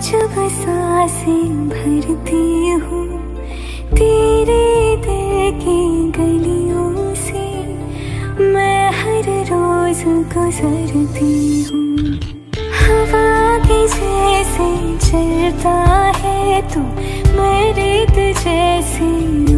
जब सांसें भरती हूँ तेरे दिल की गलियों से, मैं हर रोज गुजरती हूँ। हवा के जैसे चलता है तू, मैं रेत जैसे